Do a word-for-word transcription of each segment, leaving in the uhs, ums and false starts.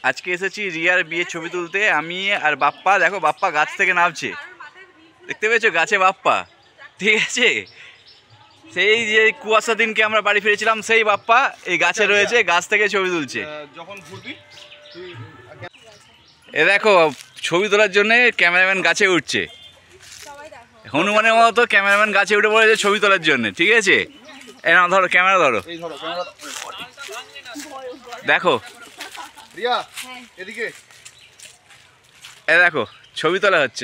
আজকে এসেছি রিয়ার বিয়ের ছবি তুলতে। আমি আর বাপ্পা, দেখো বাপ্পা গাছ থেকে নামছে, দেখতে পেয়েছো গাছে বাপ্পা, ঠিক আছে। সেই যে কুয়াশা দিনকে আমরা বাড়ি ফিরেছিলাম সেই বাপ্পা এই গাছে রয়েছে, গাছ থেকে ছবি তুলছে। এ দেখো ছবি তোলার জন্য ক্যামেরাম্যান গাছে উঠছে, হনুমানের মতো ক্যামেরাম্যান গাছে উঠে পড়েছে ছবি তোলার জন্য, ঠিক আছে। এ না ধরো ক্যামেরা ধরো, দেখো এ দেখো ছবি তোলা হচ্ছে,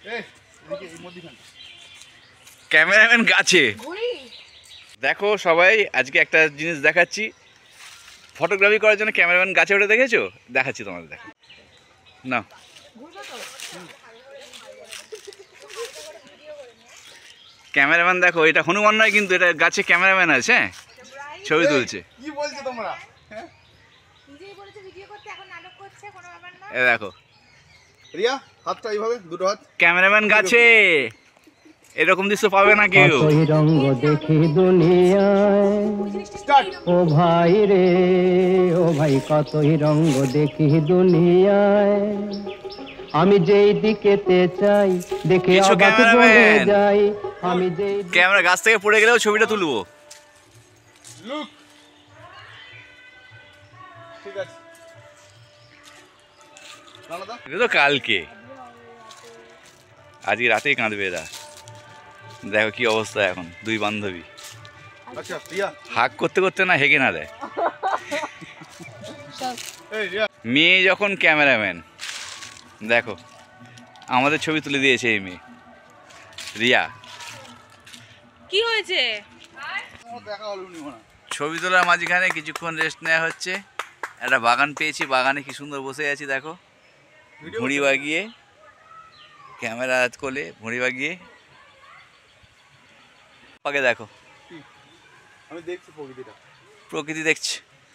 ক্যামেরাম্যান গাছে। দেখো সবাই আজকে একটা জিনিস দেখাচ্ছি, ফটোগ্রাফি করার জন্য ক্যামেরাম্যান গাছে উঠে দেখেছো, দেখাচ্ছি তোমাদের। দেখো না ক্যামেরাম্যান, দেখো এটা হনুমান নয় কিন্তু, এটা গাছে ক্যামেরাম্যান আছে, হ্যাঁ ছবি তুলছে। কি বলছো তোমরা? নিজেই বলেছে ভিডিও করতে, এখন নাটক করছে, কোনো ব্যাপার না। এ দেখো রিয়া হাতটা এইভাবে, দুটো হাত, ক্যামেরাম্যান গাছে। এরকম দৃশ্য পাবে না কেউ। কতই রঙ দেখি দুনিয়ায়, ও ভাই রে ও ভাই, কতই রঙ দেখি দুনিয়ায়, আমি যেই দিকেতে চাই দেখে অবাক হয়ে যাই। আমি যেই ক্যামেরা গাছ থেকে পড়ে গেলেও ছবিটা তুলবো। ঠিক আছে, এটা তো কালকে, আজকে রাতেই কাঁদবে এরা। দেখো কি অবস্থা এখন দুই বান্ধবী, হাক করতে করতে না হেগে না দেয়। মেয়ে যখন ক্যামেরাম্যান, দেখো আমাদের ছবি তুলে দিয়েছে এই মেয়ে রিয়া। কি হয়েছে? ছবি তোলার মাঝখানে কিছুক্ষণ রেস্ট নেওয়া হচ্ছে। একটা বাগান পেয়েছি, বাগানে কি সুন্দর বসে আছি, দেখো ভুঁড়ি বাগিয়ে, ক্যামেরা হাত কোলে ভুঁড়ি বাগিয়ে। পাকে দেখো, আমি দেখছি প্রকৃতিটা, প্রকৃতি দেখছি।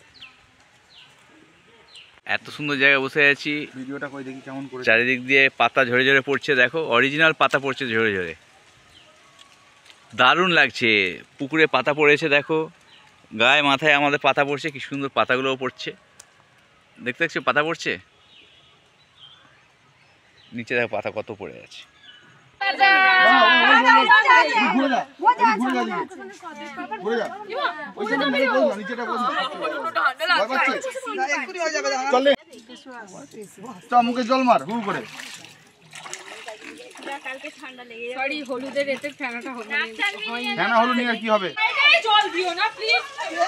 এত সুন্দর জায়গায় বসে আছি, ভিডিওটা কই দেখি কেমন করে, চারিদিক দিয়ে পাতা ঝরে ঝরে পড়ছে, দেখো অরিজিনাল পাতা পড়ছে ঝরে ঝরে, দারুণ লাগছে। পুকুরে পাতা পড়েছে, দেখো গায়ে মাথায় আমাদের পাতা পড়ছে, কি সুন্দর পাতাগুলোও পড়ছে, দেখতে দেখছো পাতা পড়ছে, নিচে দেখো পাতা কত পড়ে আছে। মুখে জল মার হুড় করে। সরি, হলুদের এতে ফেনাটা হবে না, ফেনা হলুদ নিয়ে কি হবে? জল দিও না প্লিজ,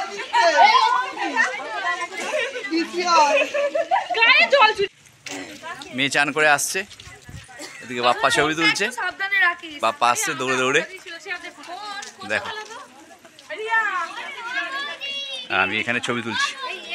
গায়ে জল। মেয়ে চান করে আসছে, এদিকে বাপ্পা ছবি তুলছে, বাপ্পা আসছে দৌড়ে দৌড়ে, দেখো আমি এখানে ছবি তুলছি।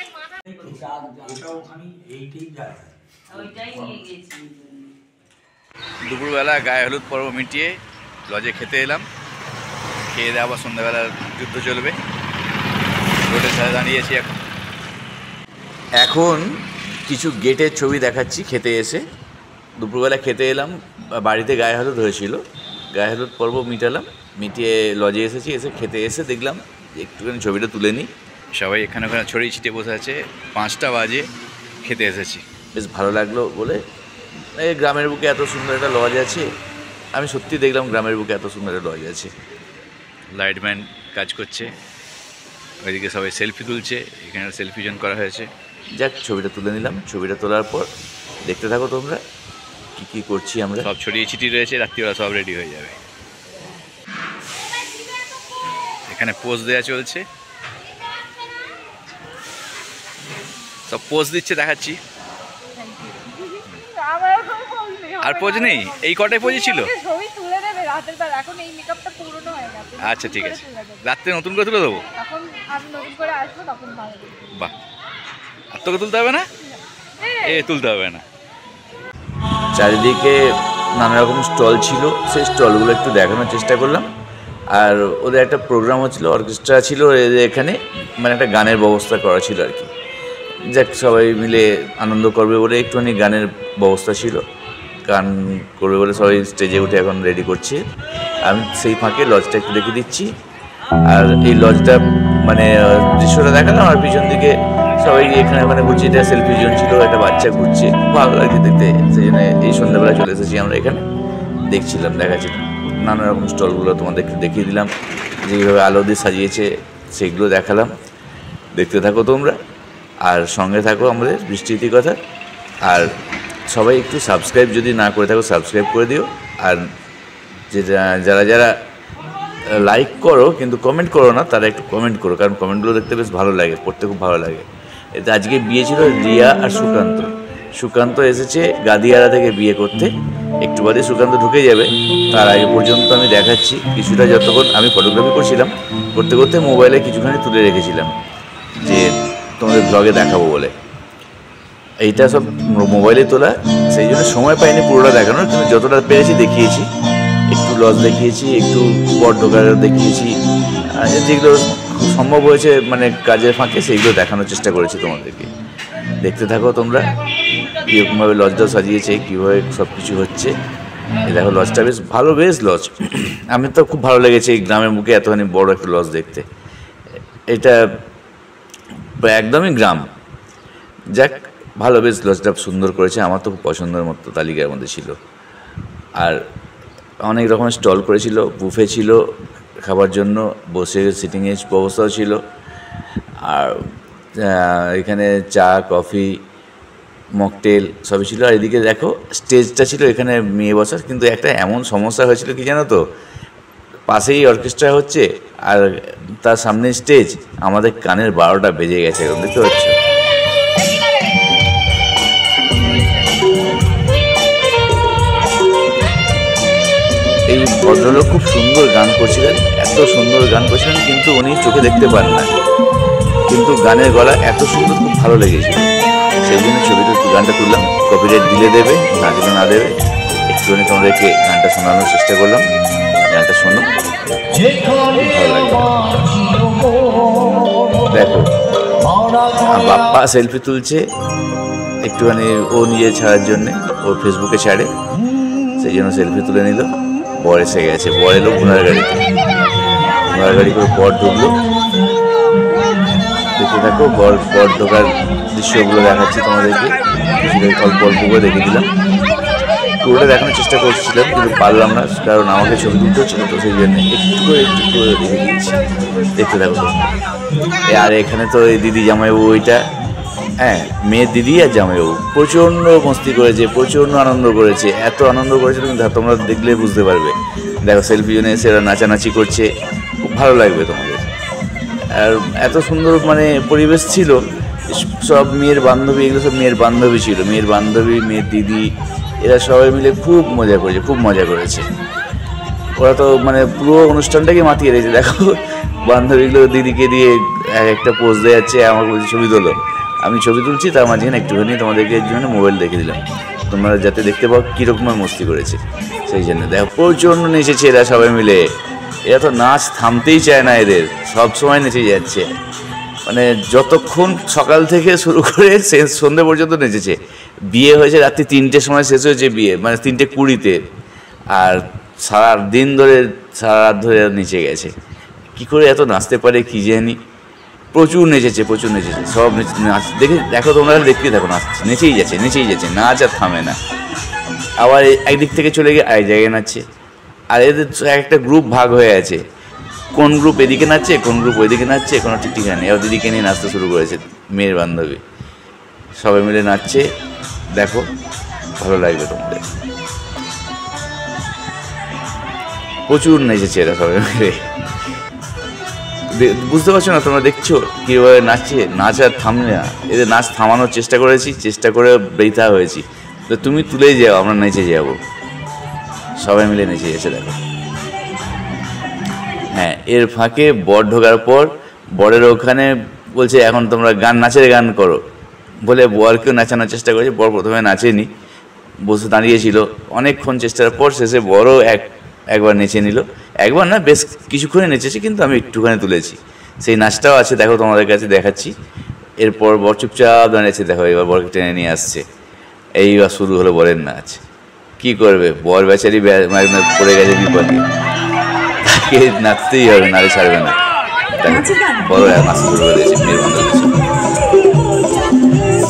দুপুরবেলা গায়ে হলুদ পর্ব মিটিয়ে লজে খেতে এলাম, খেয়ে দেওয়া আবার সন্ধ্যাবেলার যুদ্ধ চলবে। রোডের ধারে দাঁড়িয়েছি এখন। এখন কিছু গেটের ছবি দেখাচ্ছি। খেতে এসে দুপুরবেলা খেতে এলাম, বাড়িতে গায়ে হলুদ হয়েছিল, গায়ে হলুদ পর্ব মিটালাম, মিটিয়ে লজে এসেছি। এসে খেতে এসে দেখলাম একটুখানি ছবিটা তুলে নিই। সবাই এখানে ওখানে ছড়িয়ে ছিটিয়ে বসে আছে, পাঁচটা বাজে খেতে এসেছি। বেশ ভালো লাগলো বলে, এই গ্রামের বুকে এত সুন্দর একটা লজ আছে, আমি সত্যি দেখলাম গ্রামের বুকে এত সুন্দর একটা লজ আছে। লাইটম্যান কাজ করছে, ওইদিকে সবাই সেলফি তুলছে, এখানে সেলফি জোন করা হয়েছে। যাক ছবিটা তুলে নিলাম। ছবিটা তোলার পর দেখতে থাকো তোমরা কী কী করছি আমরা। সব ছড়িয়ে ছিটিয়ে রয়েছে, রাত্রিবেলা সব রেডি হয়ে যাবে। এখানে পোজ দেওয়া চলছে, সব পোজ দিচ্ছে, দেখাচ্ছি। আর পোজ নেই, এই কটাই পোজই ছিল। আচ্ছা ঠিক আছে, রাত্রে নতুন করে তুলে দেবো। বাহ, আর তোকে তুলতে হবে না? এ তুলতে হবে না। চারিদিকে নানা রকম স্টল ছিল, সেই স্টলগুলো একটু দেখানোর চেষ্টা করলাম। আর ওদের একটা প্রোগ্রাম হচ্ছিলো, অর্কেস্ট্রা ছিল এদের এখানে, মানে একটা গানের ব্যবস্থা করা ছিল আর কি। যাক সবাই মিলে আনন্দ করবে বলে একটুখানি গানের ব্যবস্থা ছিল, গান করবে বলে সবাই স্টেজে উঠে এখন রেডি করছে। আমি সেই ফাঁকে লজটা একটু দেখে দিচ্ছি। আর এই লজটা মানে দৃশ্যটা দেখালাম, আর পিছন দিকে সবাই এখানে ওখানে ঘুরছে, এটা সেলফি জোন ছিল, একটা বাচ্চা ঘুরছে, ভালো লাগছে দেখতে। সেই জন্য এই সন্ধ্যাবেলা চলে এসেছি আমরা এখানে, দেখছিলাম, দেখাচ্ছিলাম নানা রকম স্টলগুলো তোমাদেরকে দেখিয়ে দিলাম, যেইভাবে আলো দিয়ে সাজিয়েছে সেগুলো দেখালাম। দেখতে থাকো তোমরা, আর সঙ্গে থাকো আমাদের বৃষ্টি কথা। আর সবাই একটু সাবস্ক্রাইব যদি না করে থাকো সাবস্ক্রাইব করে দিও। আর যে যারা যারা লাইক করো কিন্তু কমেন্ট করো না, তারা একটু কমেন্ট করো, কারণ কমেন্টগুলো দেখতে বেশ ভালো লাগে, পড়তে খুব ভালো লাগে। এতে আজকে বিয়ে ছিল রিয়া আর সুকান্ত। সুকান্ত এসেছে গাদিয়ারা থেকে বিয়ে করতে, একটু বাদে সুকান্ত ঢুকে যাবে। তার আগে পর্যন্ত আমি দেখাচ্ছি কিছুটা, যতক্ষণ আমি ফটোগ্রাফি করছিলাম, করতে করতে মোবাইলে কিছুখানি তুলে রেখেছিলাম যে তোমাদের ব্লগে দেখাবো বলে। এইটা সব মোবাইলে তোলা, সেই জন্য সময় পাইনি পুরোটা দেখানোর, কিন্তু যতটা পেরেছি দেখিয়েছি। একটু লজ দেখিয়েছি, একটু বট ঢোকার দেখিয়েছি, যেগুলো সম্ভব হয়েছে মানে কাজের ফাঁকে সেইগুলো দেখানোর চেষ্টা করেছি তোমাদেরকে। দেখতে থাকো তোমরা কীরকমভাবে লজটাও সাজিয়েছে, কীভাবে সব কিছু হচ্ছে। এই দেখো লজটা বেশ ভালো, বেশ লজ। আমি তো খুব ভালো লেগেছে এই গ্রামের মুখে এতখানি বড় একটা লজ দেখতে। এটা একদমই গ্রাম, যাক ভালো, বেশ লজটা সুন্দর করেছে। আমার তো খুব পছন্দের মতো তালিকার মধ্যে ছিল। আর অনেক রকমের স্টল করেছিল, বুফে ছিল খাবার জন্য, বসে সিটিংয়ের ব্যবস্থাও ছিল। আর এখানে চা, কফি, মকটেল সবই ছিল। আর এদিকে দেখো স্টেজটা ছিল এখানে মেয়ে বসার, কিন্তু একটা এমন সমস্যা হয়েছিল কি জানো তো, পাশেই অর্কেস্ট্রা হচ্ছে আর তার সামনে স্টেজ, আমাদের কানের বারোটা বেজে গেছে এখন, দেখতে পাচ্ছ। এই ভদ্রলোক খুব সুন্দর গান করছিলেন, এত সুন্দর গান করছিলেন, কিন্তু উনি চোখে দেখতে পান না, কিন্তু গানের গলা এত সুন্দর, খুব ভালো লেগেছিল। সেই জন্য ছবিটা গানটা তুললাম। কপিরাইট দিলে দেবে, না দিলে না দেবে, একটুখানি তোমাদেরকে গানটা শোনানোর চেষ্টা করলাম। গানটা শোনো, ভালো লাগবে। দেখো বাপ্পা সেলফি তুলছে একটুখানি, ও নিজে ছাড়ার জন্যে, ও ফেসবুকে ছাড়ে, সেই জন্য সেলফি তুলে নিল। বর এসে গেছে, বর এলো ঘোড়ার গাড়িতে, ঘোড়ার গাড়ি করে বর ঢুকলো। দেখতে থাকো বর বর ঢোকার দৃশ্যগুলো দেখাচ্ছি তোমাদেরকে, অল্প অল্প করে দেখে দিলাম। পুরোটা দেখানোর চেষ্টা করছিলাম কিন্তু পারলাম না, কারণ আমাকে ছবি তুলতে হচ্ছিল, তো সেই জন্য একটু করে একটু করে দেখে দিচ্ছি। দেখতে থাকো। আর এখানে তো এই দিদি জামাইবাবু, ওইটা হ্যাঁ মেয়ের দিদি আর জামাইবাবু প্রচণ্ড মস্তি করেছে, প্রচণ্ড আনন্দ করেছে, এত আনন্দ করেছে তুমি তোমরা দেখলে বুঝতে পারবে। দেখো সেলফি জন্য এসে এরা নাচানাচি করছে, খুব ভালো লাগবে তোমাদের। আর এত সুন্দর মানে পরিবেশ ছিল, সব মেয়ের বান্ধবী, এগুলো সব মেয়ের বান্ধবী ছিল, মেয়ের বান্ধবী, মেয়ের দিদি, এরা সবাই মিলে খুব মজা করেছে, খুব মজা করেছে। ওরা তো মানে পুরো অনুষ্ঠানটাকে মাতিয়ে দিয়েছে। দেখো বান্ধবীগুলো দিদিকে দিয়ে এক একটা পোজ দেওয়া যাচ্ছে, আমার বলছে ছবি তোলো, আমি ছবি তুলছি, তার মাঝখানে একটুখানি তোমাদেরকে জন্য মোবাইল দেখে দিলাম, তোমরা যাতে দেখতে পাও কীরকম মস্তি করেছে। সেই জন্য দেখো প্রচণ্ড নেচেছে এরা সবাই মিলে। এরা তো নাচ থামতেই চায় না, এদের সব সময় নেচে যাচ্ছে, মানে যতক্ষণ সকাল থেকে শুরু করে শেষ সন্ধ্যে পর্যন্ত নেচেছে। বিয়ে হয়েছে রাত্রি তিনটের সময় শেষ হয়েছে বিয়ে, মানে তিনটে কুড়িতে, আর সারা দিন ধরে সারা রাত ধরে নেচে গেছে। কী করে এত নাচতে পারে কী জানি, প্রচুর নেচেছে, প্রচুর নেচেছে, সব নাচ দেখে দেখো তোমরা, দেখতে থাকো, নাচ নেচেই যাচ্ছে, নেচেই যাচ্ছে, নাচ আর থামে না। আবার একদিক থেকে চলে গিয়ে আরেক জায়গায় নাচছে। আর এদের একটা গ্রুপ ভাগ হয়ে আছে, কোন গ্রুপ এদিকে নাচছে, কোন গ্রুপ ওইদিকে নাচছে, কোনো ঠিক ঠিকানা নেই। এবার দিদিকে নিয়ে নাচতে শুরু করেছে মেয়ের বান্ধবী, সবাই মিলে নাচছে। দেখো ভালো লাগবে তোমাদের, প্রচুর নেচেছে এরা সবাই মিলে। বুঝতে পারছো না তোমরা, দেখছো কীভাবে নাচছে, নাচ আর থামলে না। এদের নাচ থামানোর চেষ্টা করেছি, চেষ্টা করে বৃথা হয়েছি। তো তুমি তুলেই যাও, আমরা নেচে যাবো, সবাই মিলে নেচে গেছে। দেখো হ্যাঁ, এর ফাঁকে বর ঢোকার পর বরের ওখানে বলছে এখন তোমরা গান, নাচের গান করো বলে বরকেও নাচানোর চেষ্টা করেছে। বর প্রথমে নাচেনি, বসে দাঁড়িয়েছিল, অনেকক্ষণ চেষ্টার পর শেষে বড়ও এক একবার নেচে নিল। একবার না, বেশ কিছুক্ষণই নেচেছে, কিন্তু আমি একটুখানি তুলেছি। সেই নাচটাও আছে, দেখো তোমাদের কাছে দেখাচ্ছি। এরপর বর চুপচাপ দাঁড়িয়েছে, দেখো এবার বরকে টেনে নিয়ে আসছে। এইবার শুরু হলো বরের নাচ। কি করবে, বর বেচারি পড়ে গেছে বিপদে, তাকে নাচতেই হবে, নারে ছাড়বে না। বড় নাচতে শুরু করে দিয়েছে মেয়ের বান্ধবী।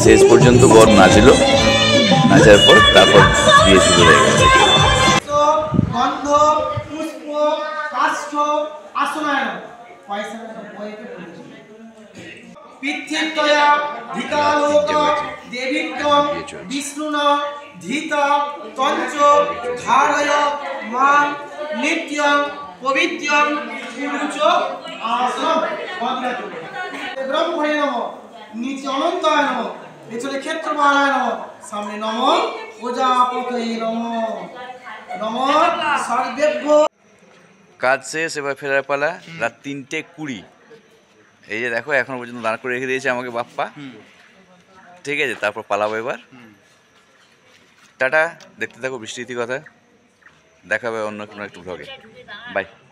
শেষ পর্যন্ত বর নাচল, নাচার পর তারপর বিয়ে শুরু হয়ে গেল। গন্ধ পুষ্প কাষ্ঠ আসনায়ন পয়সা বইতে পড়েছিল পিতৃত্বয়া ধিতালোক দেবীত্বং বিষ্ণুন ধীত তঞ্চ ধারয় মাং নিত্যং পবিত্রং পুরুচ আসনম ব্রহ্মণে নমঃ নিচে অনন্তায় নমঃ পেছনে ক্ষেত্রপালায় নমঃ সামনে নমঃ প্রজাপতয়ে নমঃ নমঃ সর্বেভ্য। কাজ শেষ, এবার ফেরার পালা। রাত তিনটে কুড়ি। এই যে দেখো এখনো পর্যন্ত দাঁড় করে রেখে দিয়েছে আমাকে বাপ্পা। ঠিক আছে, তারপর পালাবো এবার। টাটা, দেখতে থাকো বৃষ্টি কথা। দেখাবে অন্য কোনো একটু ভ্লগে। বাই।